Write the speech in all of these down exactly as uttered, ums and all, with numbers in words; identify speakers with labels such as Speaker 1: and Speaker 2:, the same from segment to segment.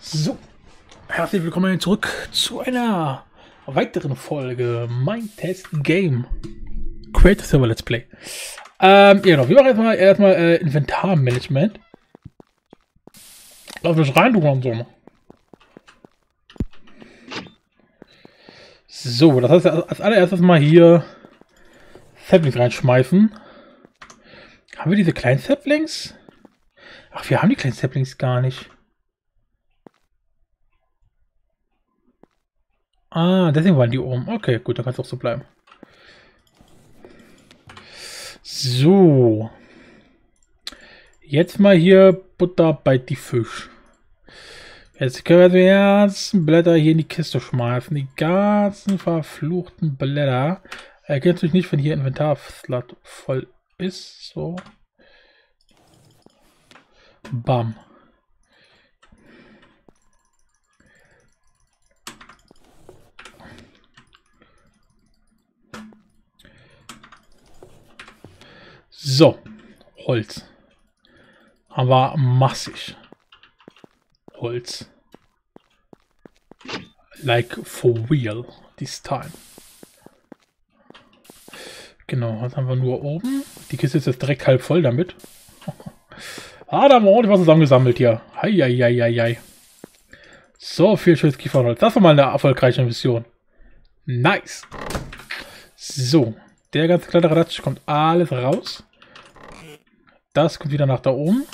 Speaker 1: So, herzlich willkommen zurück zu einer weiteren Folge Mind Test Game Creator Server Let's Play. Ähm, ja, genau. Wir machen erstmal erstmal äh, Inventarmanagement. Lass mich rein, du Ramson. So, das heißt, als allererstes mal hier Saplings reinschmeißen. Haben wir diese kleinen Saplings? Ach, wir haben die kleinen Saplings gar nicht. Ah, deswegen waren die oben. Okay, gut, dann kann es auch so bleiben. So. Jetzt mal hier Butter bei die Fisch. Jetzt können wir die ganzen Blätter hier in die Kiste schmeißen. Die ganzen verfluchten Blätter. Er kennt natürlich nicht, wenn hier Inventarslot voll ist. So. Bam. So. Holz. Haben wir massig. Holz. Like for real this time. Genau, was haben wir nur oben? Die Kiste ist jetzt direkt halb voll damit. Ah, da haben wir ordentlich was zusammengesammelt hier. Heieieiei. So viel schönes Kiefernholz. Das war mal eine erfolgreiche Mission. Nice. So, der ganze kleine Ratsch kommt alles raus. Das kommt wieder nach da oben.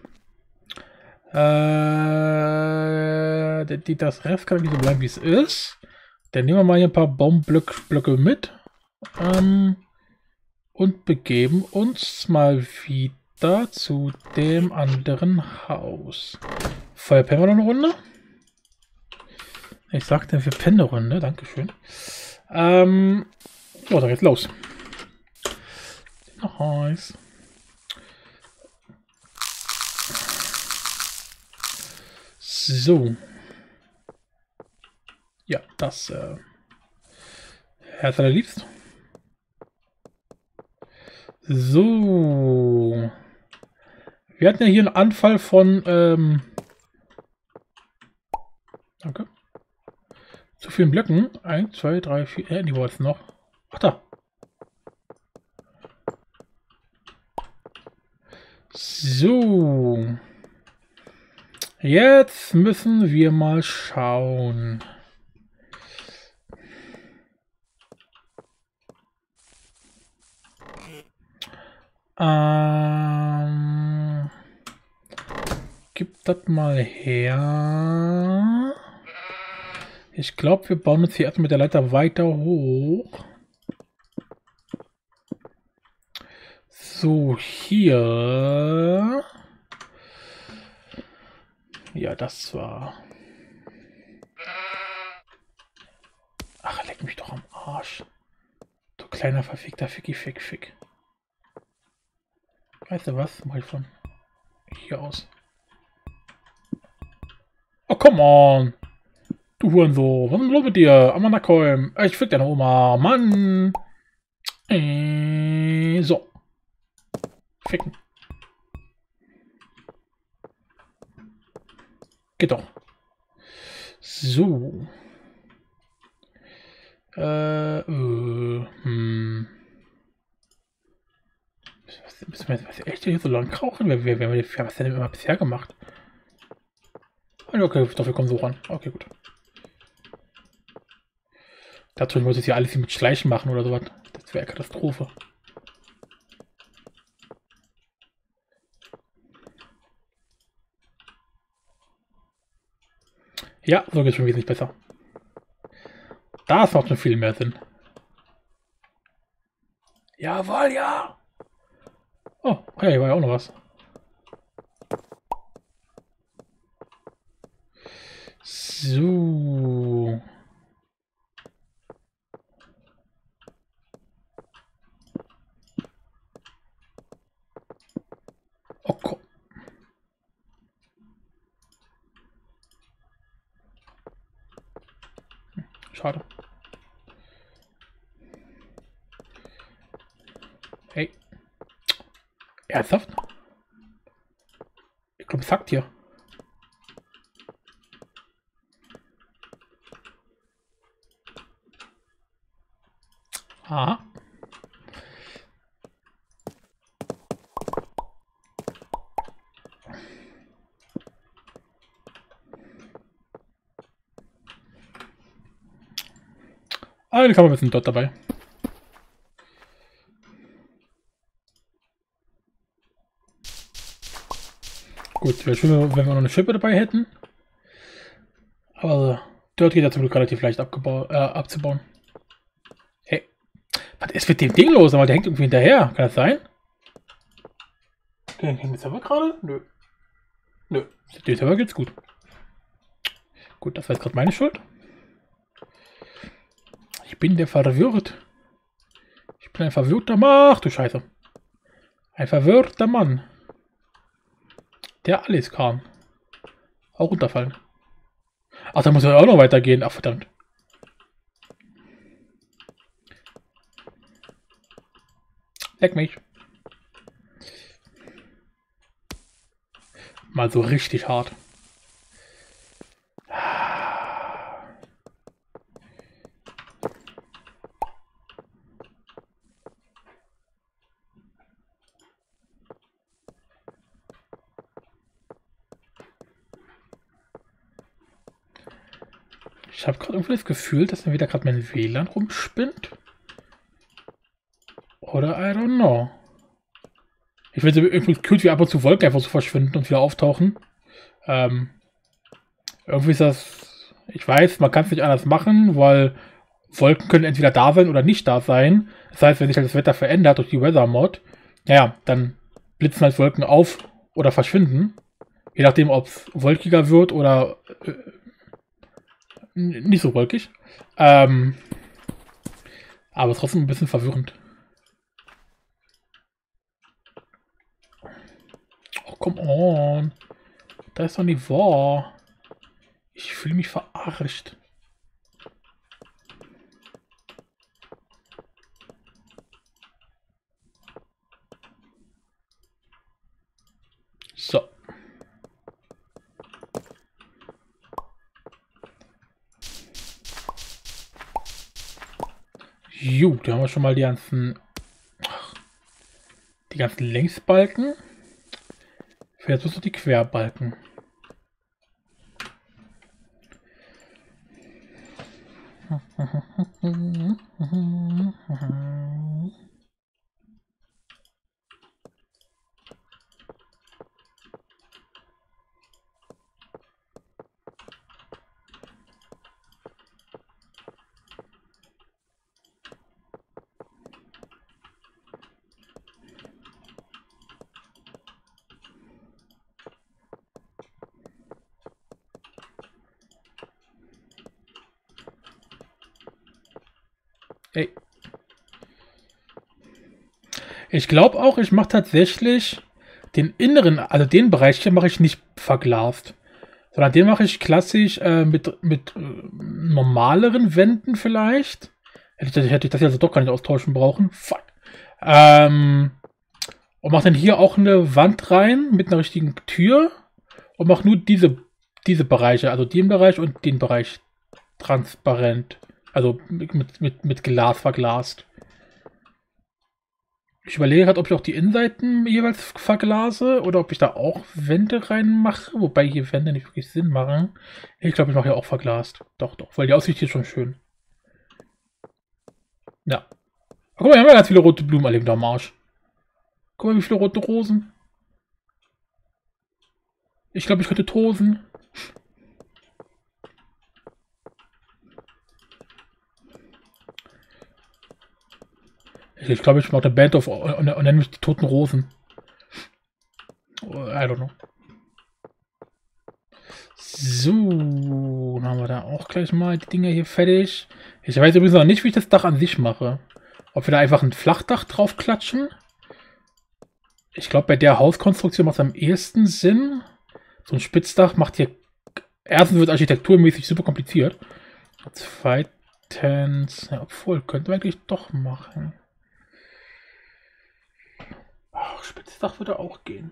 Speaker 1: Äh, das Rest kann so bleiben, wie es ist. Dann nehmen wir mal hier ein paar Baumblöcke mit. Ähm, und begeben uns mal wieder zu dem anderen Haus. Vorher pennen wir noch eine Runde. Ich sagte, wir pennen eine Runde. Dankeschön. Ähm, oh, dann geht's los. Nice. So. Ja, das äh, Herz allerliebst. So. Wir hatten ja hier einen Anfall von ähm, danke. Zu vielen Blöcken. Eins, zwei, drei, vier. Äh, die wollten noch. Ach da. So. Jetzt müssen wir mal schauen. Ähm, gib das mal her. Ich glaube, wir bauen uns hier erstmal mit der Leiter weiter hoch. So, hier. Ja, das war... Ach, leck mich doch am Arsch. Du kleiner verfickter Ficki Fick Fick. Weißt du was? Mach ich von hier aus. Oh, come on! Du Hurensohn, was ist denn los mit dir? Amanakolm. Ich fick deine Oma. Mann! Äh, so. Ficken. Geht doch. So. Äh, äh, hm. Müssen wir jetzt echt hier so lang krauchen? Wir, wir, wir, wir, was haben wir denn immer bisher gemacht? Okay, dafür kommen so ran. Okay, gut. Dazu muss ich hier alles hier mit Schleichen machen oder sowas. Das wäre Katastrophe. Ja, so geht es schon wesentlich besser. Das macht schon viel mehr Sinn. Jawohl, ja! Oh, okay, hier war ja auch noch was. So. Oh, komm. Schade. Hey. Ernsthaft? Ich glaube, es hackt hier. Eine Kammer mit einem Dot dabei. Gut, wäre schön, wenn wir noch eine Schippe dabei hätten. Aber dort geht ja zum Glück relativ leicht abgebaut, äh, abzubauen. Hey, was ist mit dem Ding los? Aber der hängt irgendwie hinterher. Kann das sein? Der hängt mit Server gerade? Nö. Nö, dem Server geht's gut. Gut, das war jetzt gerade meine Schuld. Ich bin der verwirrt. Ich bin ein verwirrter Mann. Ach du Scheiße. Ein verwirrter Mann. Der alles kann. Auch runterfallen. Ach, da muss er auch noch weitergehen. Ach, verdammt. Leck mich. Mal so richtig hart. Ich habe gerade irgendwie das Gefühl, dass mir wieder gerade mein W L A N rumspinnt. Oder I don't know. Ich finde es irgendwie cool, wie ab und zu Wolken einfach so verschwinden und wieder auftauchen. Ähm, irgendwie ist das... Ich weiß, man kann es nicht anders machen, weil Wolken können entweder da sein oder nicht da sein. Das heißt, wenn sich halt das Wetter verändert durch die Weather Mod, naja, dann blitzen halt Wolken auf oder verschwinden. Je nachdem, ob es wolkiger wird oder äh, nicht so wolkig. Ähm, aber trotzdem ein bisschen verwirrend. Oh, come on. Da ist doch nicht wahr. Ich fühle mich verarscht. So. Gut, da haben wir schon mal die ganzen die ganzen Längsbalken. Jetzt müssen die Querbalken. Ey. Ich glaube auch, ich mache tatsächlich den inneren, also den Bereich hier mache ich nicht verglast. Sondern den mache ich klassisch äh, mit, mit äh, normaleren Wänden vielleicht. Hätte ich, hätte ich das also doch gar nicht austauschen brauchen. Fuck. Ähm, und mache dann hier auch eine Wand rein mit einer richtigen Tür. Und mache nur diese, diese Bereiche, also den Bereich und den Bereich transparent. Also mit, mit, mit Glas verglast. Ich überlege gerade, ob ich auch die Innenseiten jeweils verglase oder ob ich da auch Wände reinmache, wobei hier Wände nicht wirklich Sinn machen. Ich glaube, ich mache ja auch verglast. Doch, doch, weil die Aussicht hier ist schon schön. Ja. Ach, guck mal, wir haben ja ganz viele rote Blumen erlebt am Arsch. Guck mal, wie viele rote Rosen. Ich glaube, ich könnte tosen. Ich glaube, ich mache eine Band auf und, und, und nenne mich die Toten Rosen. I don't know. So, dann haben wir da auch gleich mal die Dinger hier fertig. Ich weiß übrigens noch nicht, wie ich das Dach an sich mache. Ob wir da einfach ein Flachdach drauf klatschen. Ich glaube, bei der Hauskonstruktion macht es am ehesten Sinn. So ein Spitzdach macht hier... Erstens wird architekturmäßig super kompliziert. Zweitens... Ja, obwohl, könnte man eigentlich doch machen. Ach, Spitzdach würde auch gehen.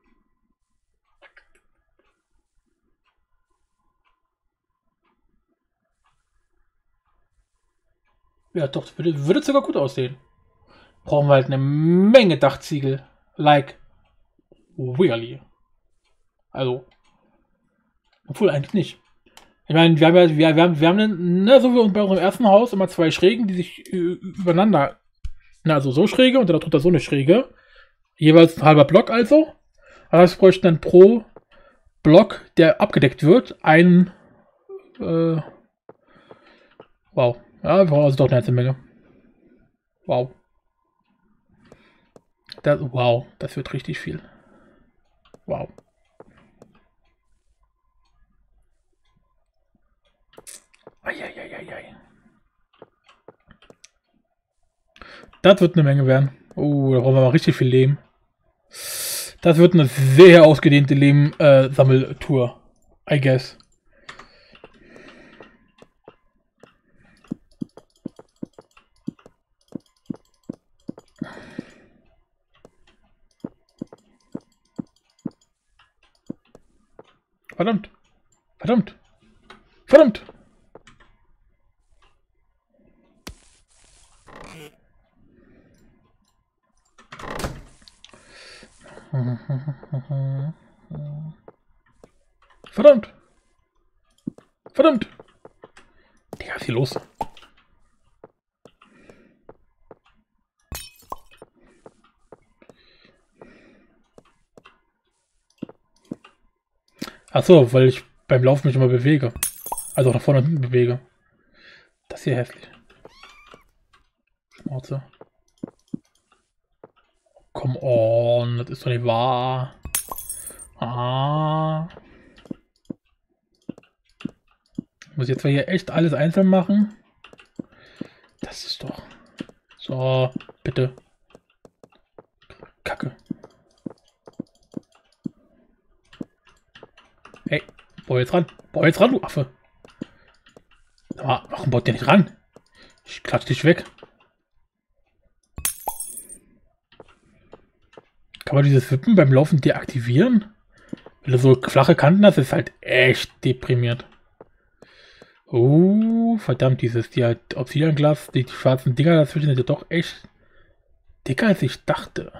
Speaker 1: Ja, doch, würde, würde sogar gut aussehen. Brauchen wir halt eine Menge Dachziegel. Like. Really. Also. Obwohl, eigentlich nicht. Ich meine, wir haben ja, wir, wir haben, wir haben, einen, ne, so wie bei unserem ersten Haus immer zwei Schrägen, die sich übereinander, ne, also so Schräge und darunter so eine Schräge. Jeweils ein halber Block also. Das heißt, wir bräuchten dann pro Block, der abgedeckt wird, ein, äh, wow. Ja, wir brauchen also doch eine ganze Menge. Wow. Das, wow, das wird richtig viel. Wow. Eieieiei. Das wird eine Menge werden. Oh, da brauchen wir mal richtig viel Lehm. Das wird eine sehr ausgedehnte Lehm-Sammeltour. Äh, I guess. Verdammt. Verdammt. Verdammt. Verdammt. Verdammt. Digga, was ist hier los? Achso, weil ich beim Laufen mich immer bewege. Also auch nach vorne und hinten bewege. Das hier hässlich. Schnauze. Come on, das ist doch nicht wahr. Ah. Ich muss jetzt hier echt alles einzeln machen. Das ist doch... So, bitte. Kacke. Hey, bau jetzt ran. Bau jetzt ran, du Affe. Aber warum baut der nicht ran? Ich klatsch dich weg. Kann man dieses Wippen beim Laufen deaktivieren? Wenn du so flache Kanten hast, ist halt echt deprimiert. Oh, verdammt, dieses die halt Obsidian-Glas, die, die schwarzen Dinger dazwischen sind ja doch echt dicker, als ich dachte.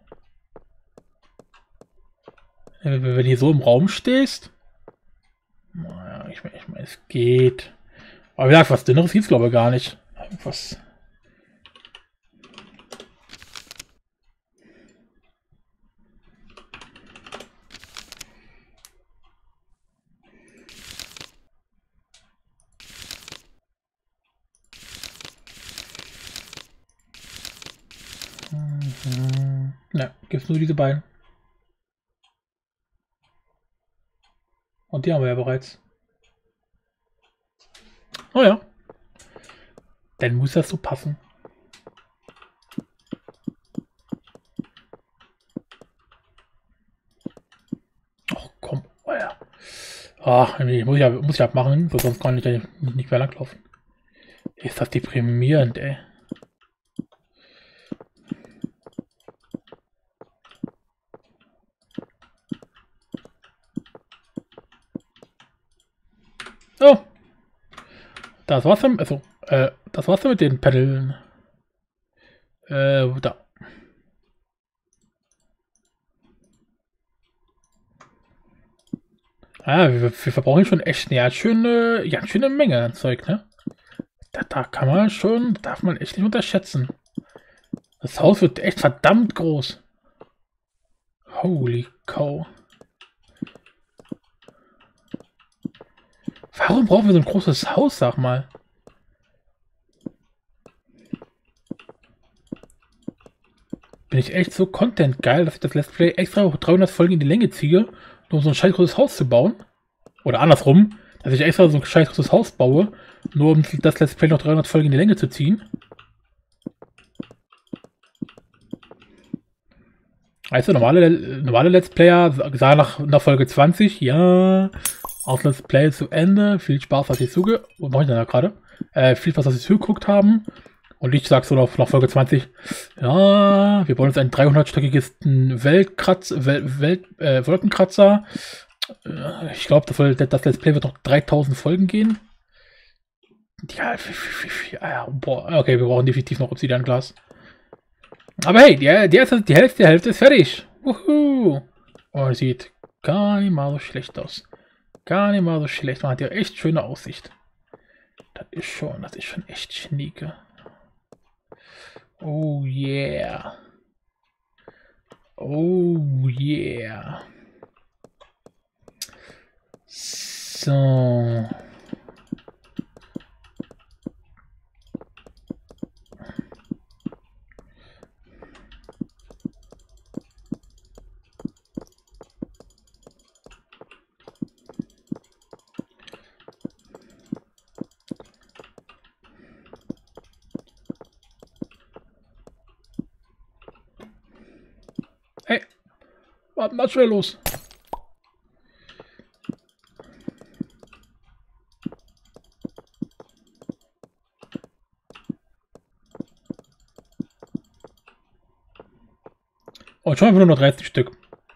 Speaker 1: Wenn du hier so im Raum stehst. Naja, ich meine, ich mein, es geht. Aber wie gesagt, was Dünneres gibt es glaube ich gar nicht. Was. Mhm. Ne, gibt es nur diese beiden. Und die haben wir ja bereits. Oh ja. Dann muss das so passen. Ach komm. Oh ja. Ach, ich muss ja, muss ich abmachen, sonst kann ich ja nicht, nicht mehr langlaufen. Ist das deprimierend, ey. Oh. Das war's dann, also, äh, das war's dann mit den Pedalen. Äh, da. Ah, wir, wir verbrauchen schon echt eine ja, schöne, ja, schöne Menge an Zeug, ne? Da, da kann man schon, darf man echt nicht unterschätzen. Das Haus wird echt verdammt groß. Holy cow. Warum brauchen wir so ein großes Haus, sag mal? Bin ich echt so content geil, dass ich das Let's Play extra dreihundert Folgen in die Länge ziehe, nur um so ein scheiß großes Haus zu bauen? Oder andersrum, dass ich extra so ein scheiß großes Haus baue, nur um das Let's Play noch dreihundert Folgen in die Länge zu ziehen? Weißt du, normale, normale Let's Player sagen nach, nach Folge zwanzig, ja, aus Let's Play zu Ende, viel Spaß, dass ihr zuge... Was mache ich denn da gerade? Äh, viel Spaß, dass ihr zugeguckt haben. Und ich sag so nach, nach Folge zwanzig, ja, wir bauen jetzt ein dreihundertstöckiges Weltkratz, Wel, Welt, äh, Wolkenkratzer. Äh, ich glaube, das, das Let's Play wird noch dreitausend Folgen gehen. Ja, ja, boah, okay, wir brauchen definitiv noch Obsidian-Glas. Aber hey, die, die, erste, die Hälfte der Hälfte ist fertig. Wuhu. Oh, sieht gar nicht mal so schlecht aus. Gar nicht mal so schlecht. Man hat ja echt schöne Aussicht. Das ist schon, das ist schon echt schnieke. Oh yeah. Oh yeah. So. Hey, was ist schnell los? Oh, schon einfach nur noch dreißig Stück.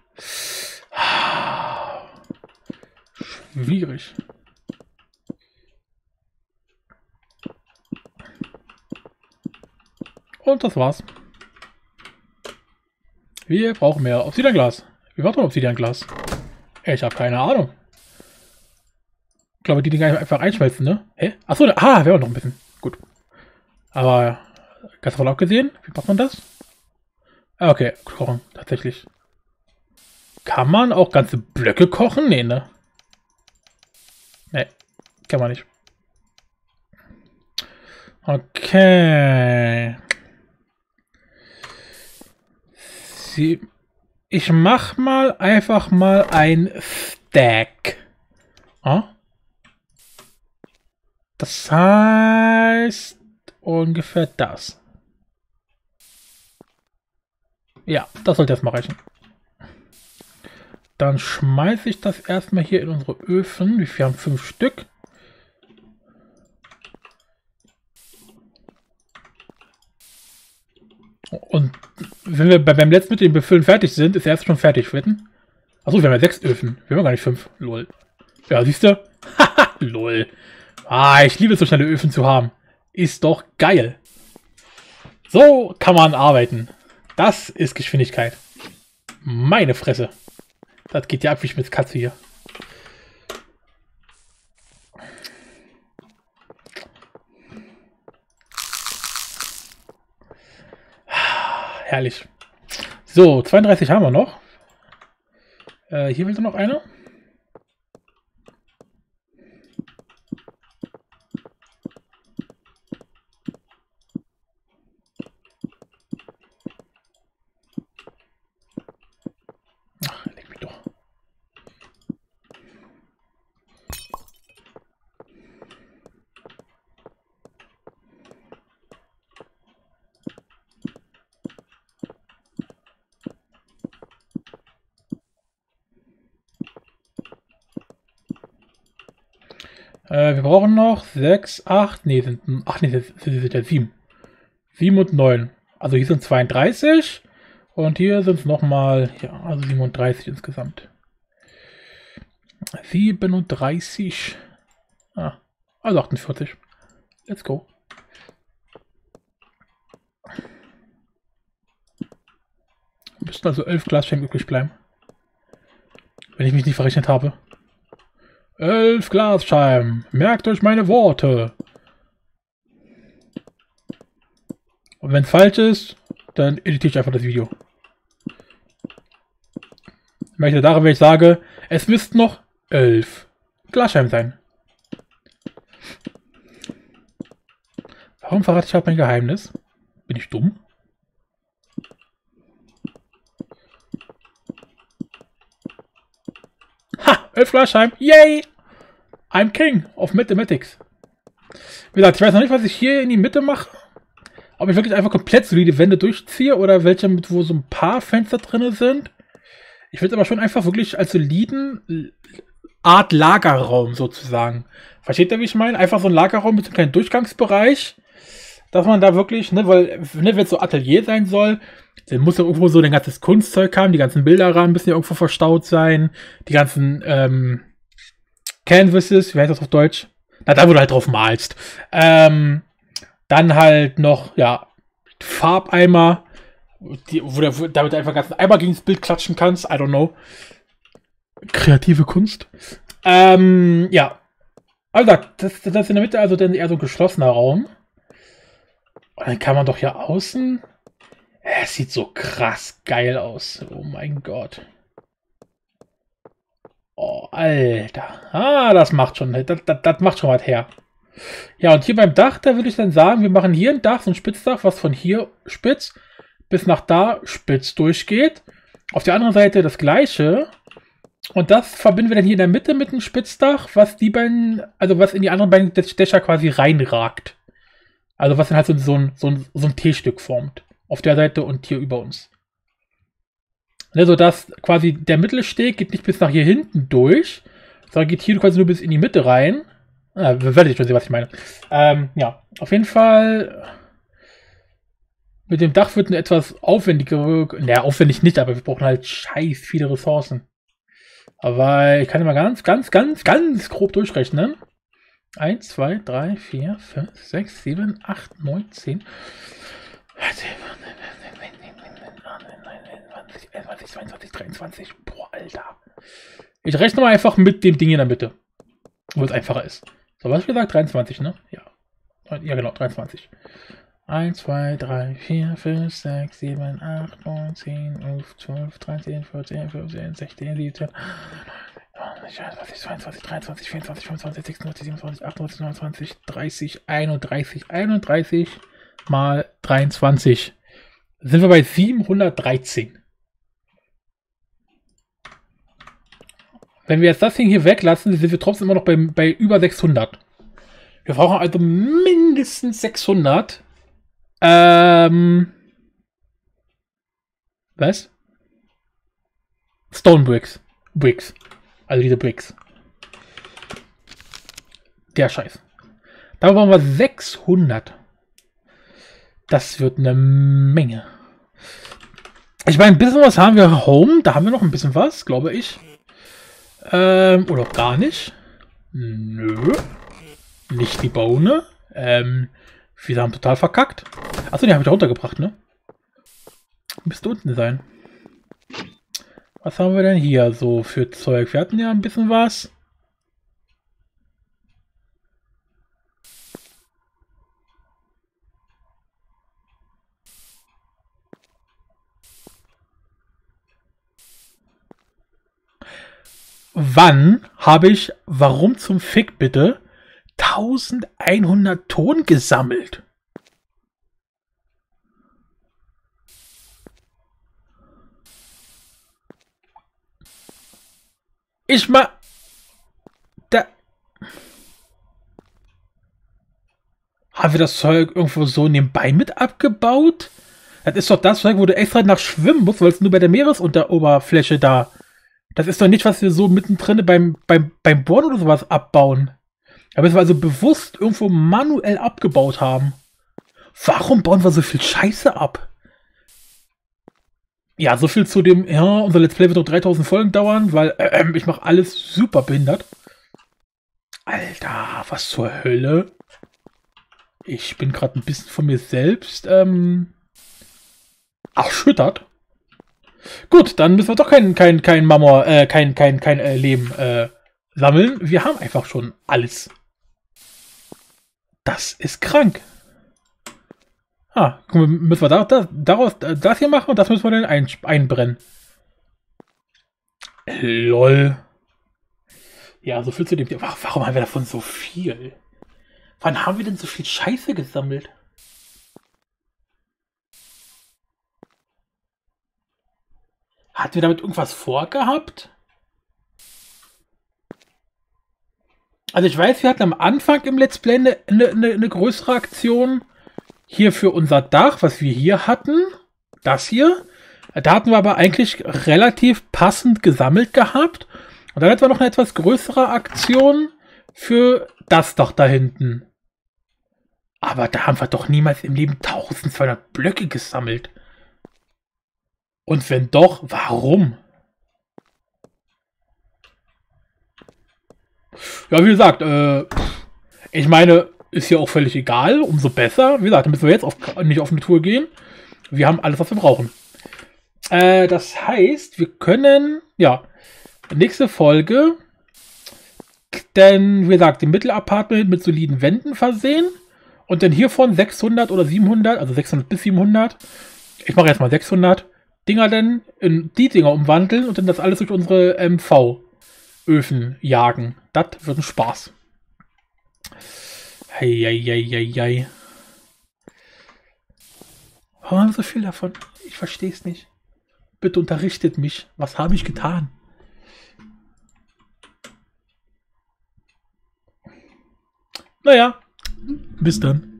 Speaker 1: Schwierig. Und das war's. Wir brauchen mehr Obsidian-Glas. Wie macht man Obsidian-Glas? Ich habe keine Ahnung. Ich glaube, die Dinger einfach einschmelzen, ne? Hä? Achso, ah, wäre noch ein bisschen. Gut. Aber ganz davon abgesehen, wie macht man das? Ah, okay, kochen, tatsächlich. Kann man auch ganze Blöcke kochen? Nee, ne? Ne, kann man nicht. Okay. Sie, ich mach mal einfach mal ein Stack. Ah? Das heißt ungefähr das. Ja, das sollte erstmal reichen. Dann schmeiße ich das erstmal hier in unsere Öfen. Wir haben fünf Stück. Und wenn wir beim letzten mit dem Befüllen fertig sind, ist er erst schon fertig. Achso, wir haben ja sechs Öfen. Wir haben ja gar nicht fünf. Lol. Ja, siehst du? Haha, lol. Ah, ich liebe es, so schnelle Öfen zu haben. Ist doch geil. So kann man arbeiten. Das ist Geschwindigkeit. Meine Fresse. Das geht ja ab wie Schmitz Katze hier. Herrlich. So, zweiunddreißig haben wir noch. Äh, hier will noch einer. Ach, leg mich doch. Äh, wir brauchen noch sechs, acht, nee, sind, ach nee, das sind ja sieben. sieben und neun. Also hier sind zweiunddreißig und hier sind es nochmal, ja, also siebenunddreißig insgesamt. siebenunddreißig. Ah, also achtundvierzig. Let's go. Müssten also elf Glasscheiben übrig bleiben. Wenn ich mich nicht verrechnet habe. Elf Glasscheiben. Merkt euch meine Worte. Und wenn es falsch ist, dann editiere ich einfach das Video. Ich möchte daran, wenn ich sage, es müssten noch elf Glasscheiben sein. Warum verrate ich halt mein Geheimnis? Bin ich dumm? Ha! elf Glasscheiben. Yay! I'm King of Mathematics. Wie gesagt, ich weiß noch nicht, was ich hier in die Mitte mache. Ob ich wirklich einfach komplett so die Wände durchziehe oder welche, mit wo so ein paar Fenster drin sind. Ich will es aber schon einfach wirklich als soliden Art Lagerraum sozusagen. Versteht ihr, wie ich meine? Einfach so ein Lagerraum mit so einem kleinen Durchgangsbereich. Dass man da wirklich, ne, weil, ne, wenn es so Atelier sein soll, dann muss ja irgendwo so ein ganzes Kunstzeug haben. Die ganzen Bilderrahmen müssen ja irgendwo verstaut sein. Die ganzen, ähm, Canvases, wie heißt das auf Deutsch? Na, da wo du halt drauf malst. Ähm, dann halt noch, ja, Farbeimer, die, wo du damit einfach ganzen Eimer gegen das Bild klatschen kannst. I don't know. Kreative Kunst. Ähm, ja. Also, das, das ist in der Mitte also dann eher so ein geschlossener Raum. Und dann kann man doch hier außen... Es sieht so krass geil aus. Oh mein Gott. Oh, Alter. Ah, das macht schon, das, das, das macht schon was her. Ja, und hier beim Dach, da würde ich dann sagen, wir machen hier ein Dach, so ein Spitzdach, was von hier spitz bis nach da spitz durchgeht. Auf der anderen Seite das gleiche. Und das verbinden wir dann hier in der Mitte mit einem Spitzdach, was die beiden, also was in die anderen beiden Dächer quasi reinragt. Also was dann halt so, so, ein, so, ein, so ein T-Stück formt. Auf der Seite und hier über uns. Ne, so dass quasi der Mittelsteg geht nicht bis nach hier hinten durch, sondern geht hier quasi nur bis in die Mitte rein. Ah, werdet ihr schon sehen, was ich meine. Ähm, ja, auf jeden Fall... Mit dem Dach wird eine etwas aufwendigere... Naja, aufwendig nicht, aber wir brauchen halt scheiß viele Ressourcen. Aber ich kann immer ganz, ganz, ganz, ganz grob durchrechnen. eins, zwei, drei, vier, fünf, sechs, sieben, acht, neun, zehn... einundzwanzig, zweiundzwanzig, dreiundzwanzig. Boah, Alter. Ich rechne mal einfach mit dem Ding in der Mitte. Wo es einfacher ist. So, was habe ich gesagt? dreiundzwanzig, ne? Ja. Ja, genau, dreiundzwanzig. eins, zwei, drei, vier, fünf, sechs, sieben, acht, neun, zehn, elf, zwölf, dreizehn, vierzehn, fünfzehn, sechzehn, siebzehn, einundzwanzig, zweiundzwanzig, dreiundzwanzig, vierundzwanzig, fünfundzwanzig, sechsundzwanzig, siebenundzwanzig, achtundzwanzig, neunundzwanzig, dreißig, einunddreißig, einunddreißig mal dreiundzwanzig. Sind wir bei siebenhundertdreizehn. Wenn wir jetzt das Ding hier weglassen, sind wir trotzdem immer noch bei, bei über sechshundert. Wir brauchen also mindestens sechshundert. Ähm. Was? Stone Bricks. Bricks. Also diese Bricks. Der Scheiß. Da brauchen wir sechshundert. Das wird eine Menge. Ich meine, ein bisschen was haben wir Home. Da haben wir noch ein bisschen was, glaube ich. Ähm, oder gar nicht. Nö. Nicht die Bohne. Ähm, wir haben total verkackt. Achso, die habe ich da runtergebracht, ne? Müsste unten sein. Was haben wir denn hier so für Zeug? Wir hatten ja ein bisschen was. Wann habe ich, warum zum Fick bitte, eintausendeinhundert Ton gesammelt? Ich mal... Da... Haben wir das Zeug irgendwo so nebenbei mit abgebaut? Das ist doch das Zeug, wo du extra nach schwimmen musst, weil es nur bei der Meeresunteroberfläche da... Das ist doch nicht, was wir so mittendrin beim, beim, beim Bohren oder sowas abbauen. Da müssen wir also bewusst irgendwo manuell abgebaut haben. Warum bauen wir so viel Scheiße ab? Ja, so viel zu dem, ja, unser Let's Play wird noch dreitausend Folgen dauern, weil äh, ich mache alles super behindert. Alter, was zur Hölle? Ich bin gerade ein bisschen von mir selbst ähm, erschüttert. Gut, dann müssen wir doch kein, kein, kein Marmor, äh, kein, kein, kein äh, Lehm äh, sammeln. Wir haben einfach schon alles. Das ist krank. Ah, guck mal, müssen wir da, da, daraus das hier machen und das müssen wir dann ein, einbrennen. Lol. Ja, so viel zu dem. Warum haben wir davon so viel? Wann haben wir denn so viel Scheiße gesammelt? Hatten wir damit irgendwas vorgehabt? Also ich weiß, wir hatten am Anfang im Let's Play eine, eine, eine größere Aktion. Hier für unser Dach, was wir hier hatten. Das hier. Da hatten wir aber eigentlich relativ passend gesammelt gehabt. Und dann hatten wir noch eine etwas größere Aktion für das Dach da hinten. Aber da haben wir doch niemals im Leben eintausendzweihundert Blöcke gesammelt. Und wenn doch, warum? Ja, wie gesagt, äh, ich meine, ist ja auch völlig egal, umso besser. Wie gesagt, dann müssen wir jetzt auf, nicht auf eine Tour gehen. Wir haben alles, was wir brauchen. Äh, das heißt, wir können, ja, nächste Folge Denn, wie gesagt, im Mittelapartment mit soliden Wänden versehen. Und dann hiervon sechshundert oder siebenhundert, also sechshundert bis siebenhundert. Ich mache jetzt mal sechshundert Dinger denn in die Dinger umwandeln und dann das alles durch unsere M V-Öfen jagen. Das wird ein Spaß. Heieieiei. Warum haben wir so viel davon? Ich verstehe es nicht. Bitte unterrichtet mich. Was habe ich getan? Naja, bis dann.